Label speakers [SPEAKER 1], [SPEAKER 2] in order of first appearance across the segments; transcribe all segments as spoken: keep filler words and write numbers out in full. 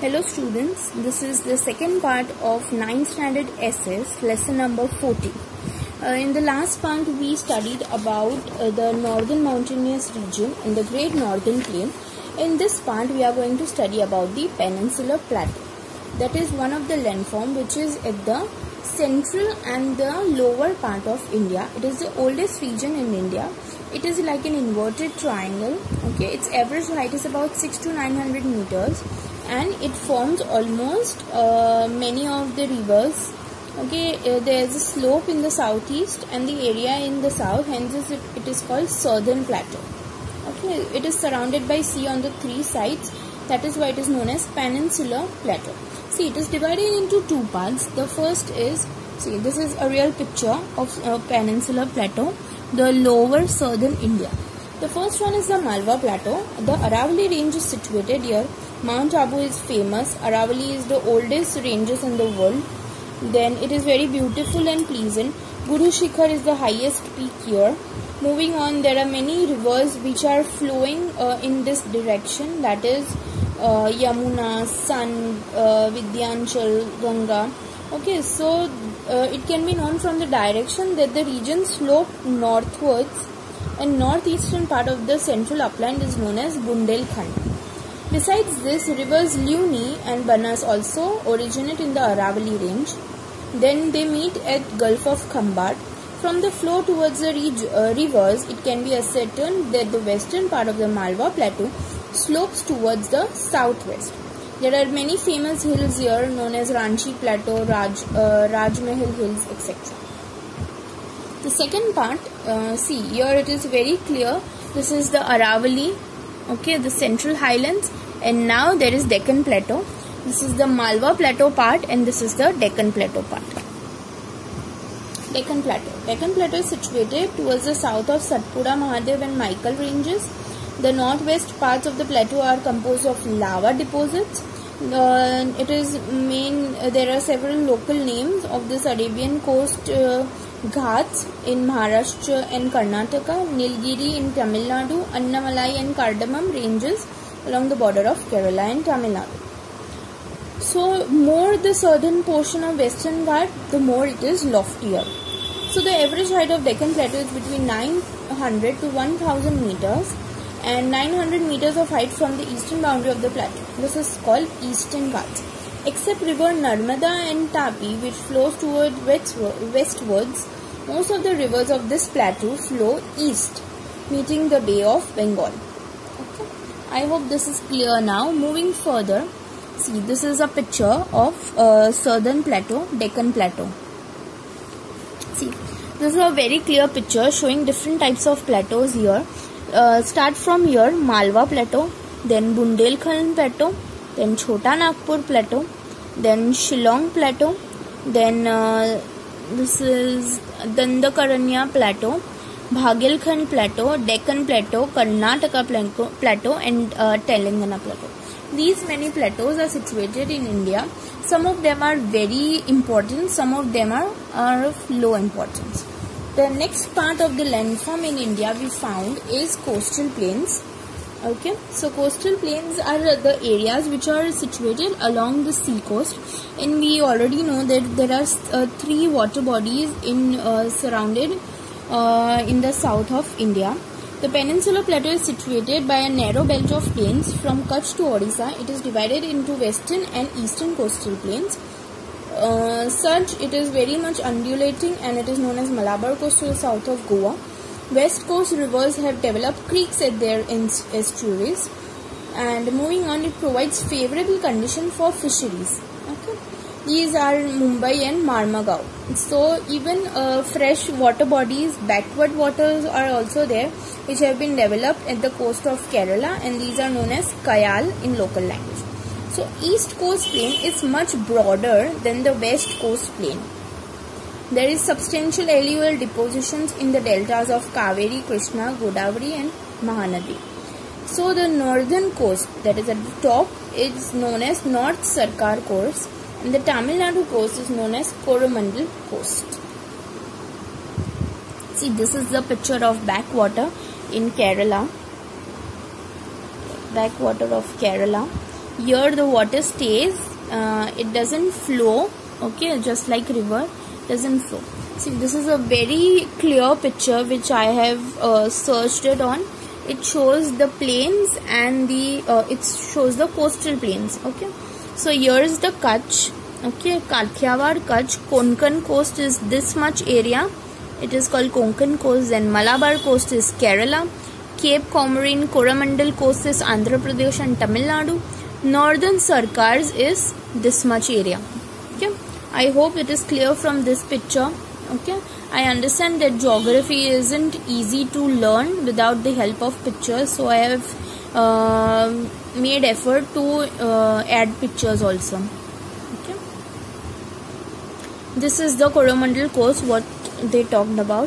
[SPEAKER 1] Hello students, this is the second part of ninth standard S S, lesson number forty. Uh, in the last part we studied about uh, the northern mountainous region in the Great Northern Plain. In this part we are going to study about the Peninsular Plateau. That is one of the landform which is at the central and the lower part of India. It is the oldest region in India. It is like an inverted triangle. Okay, its average height is about six to nine hundred meters. And it forms almost uh, many of the rivers. Okay, uh, there is a slope in the southeast and the area in the south, hence it, it is called Southern Plateau. Okay, it is surrounded by sea on the three sides. That is why it is known as Peninsular Plateau. See, it is divided into two parts. The first is, see, this is a real picture of uh, Peninsular Plateau, the lower southern India. The first one is the Malwa Plateau. The Aravalli range is situated here. Mount Abu is famous. Aravalli is the oldest ranges in the world. Then it is very beautiful and pleasant. Guru Shikhar is the highest peak here. Moving on, there are many rivers which are flowing uh, in this direction. That is uh, Yamuna, San, uh, Vidyanchal, Ganga. Okay, so uh, it can be known from the direction that the region sloped northwards, and northeastern part of the central upland is known as Bundelkhand. Besides this, rivers Luni and Banas also originate in the Aravalli range. Then they meet at Gulf of Khambat. From the flow towards the uh, rivers, it can be ascertained that the western part of the Malwa Plateau slopes towards the southwest. There are many famous hills here known as Ranchi Plateau, Raj, uh, Rajmahal Hills, et cetera. The second part, uh, see, here it is very clear. This is the Aravalli, okay, the central highlands, and now there is Deccan Plateau. This is the Malwa Plateau part, and this is the Deccan Plateau part. Deccan Plateau. Deccan Plateau is situated towards the south of Satpura, Mahadev and Michael ranges. The northwest parts of the plateau are composed of lava deposits. Uh, it is main. Uh, there are several local names of this Arabian coast. Uh, Ghats in Maharashtra and Karnataka, Nilgiri in Tamil Nadu, Annamalai and Cardamom ranges along the border of Kerala and Tamil Nadu. So, more the southern portion of Western Ghat, the more it is loftier. So, the average height of Deccan Plateau is between nine hundred to one thousand meters and nine hundred meters of height from the eastern boundary of the plateau. This is called Eastern Ghats. Except river Narmada and Tapi, which flows toward westwards, most of the rivers of this plateau flow east, meeting the Bay of Bengal. Okay. I hope this is clear now. Moving further, see, this is a picture of uh, Southern Plateau, Deccan Plateau. See, this is a very clear picture showing different types of plateaus here. Uh, start from here, Malwa Plateau, then Bundelkhand Plateau, then Chota Nagpur Plateau, then Shillong Plateau, then uh, this is Dandakaranya Plateau, Bhagelkhand Plateau, Deccan Plateau, Karnataka Plateau, and uh, Telangana Plateau. These many plateaus are situated in India. Some of them are very important, some of them are, are of low importance. The next part of the landform in India we found is coastal plains. Okay, so coastal plains are the areas which are situated along the sea coast, and we already know that there are uh, three water bodies in uh, surrounded uh, in the south of India. The Peninsular Plateau is situated by a narrow belt of plains from Kutch to Odisha. It is divided into western and eastern coastal plains. Uh, such it is very much undulating, and it is known as Malabar Coast to the south of Goa. West coast rivers have developed creeks at their estuaries, and moving on, it provides favorable condition for fisheries. Okay, these are Mumbai and Marmagao. So even uh, fresh water bodies, backward waters are also there, which have been developed at the coast of Kerala, and these are known as Kayal in local language. So East Coast Plain is much broader than the West Coast Plain. There is substantial alluvial depositions in the deltas of Kaveri, Krishna, Godavari and Mahanadi. So the northern coast, that is at the top, is known as North Sarkar Coast, and the Tamil Nadu coast is known as Coromandel Coast. See, this is the picture of backwater in Kerala. Backwater of Kerala. Here the water stays, uh, it doesn't flow, okay, just like river doesn't flow. See, this is a very clear picture which I have uh, searched it on. It shows the plains and the uh, it shows the coastal plains. Okay, so here is the Kutch. Okay, Kathiawar, Kutch, Konkan coast is this much area. It is called Konkan coast. Then Malabar coast is Kerala. Cape Comorin, Coromandel coast is Andhra Pradesh and Tamil Nadu. Northern Sarkars is this much area. Okay, I hope it is clear from this picture. Okay, I understand that geography isn't easy to learn without the help of pictures, so I have uh, made effort to uh, add pictures also. Okay, this is the Coromandel coast, what they talked about.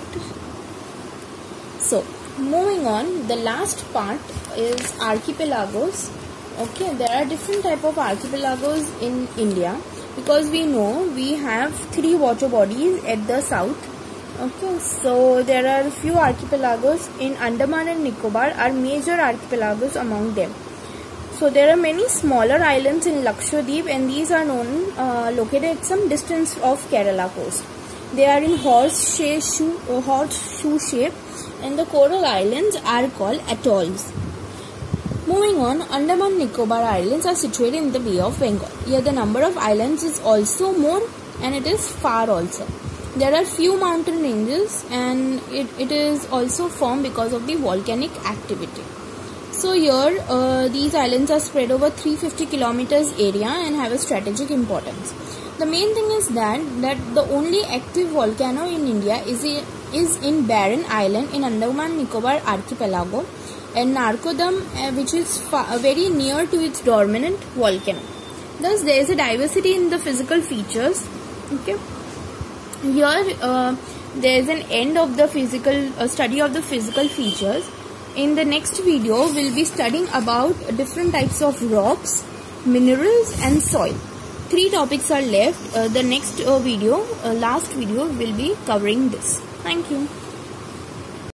[SPEAKER 1] So moving on, the last part is archipelagos. Okay, there are different type of archipelagos in India, because we know we have three water bodies at the south. Okay, so there are few archipelagos in Andaman and Nicobar are major archipelagos among them. So there are many smaller islands in Lakshadweep, and these are known uh, located at some distance of Kerala coast. They are in horseshoe uh, horseshoe shape, and the coral islands are called atolls. Moving on, Andaman Nicobar Islands are situated in the Bay of Bengal. Here the number of islands is also more, and it is far also. There are few mountain ranges, and it, it is also formed because of the volcanic activity. So here uh, these islands are spread over three hundred fifty kilometers area and have a strategic importance. The main thing is that, that the only active volcano in India is, a, is in Barren Island in Andaman Nicobar Archipelago, and Narcodam, uh, which is far, uh, very near to its dominant volcano. Thus, there is a diversity in the physical features. Okay, here uh, there is an end of the physical uh, study of the physical features. In the next video, we'll be studying about different types of rocks, minerals, and soil. Three topics are left. Uh, the next uh, video, uh, last video, will be covering this. Thank you.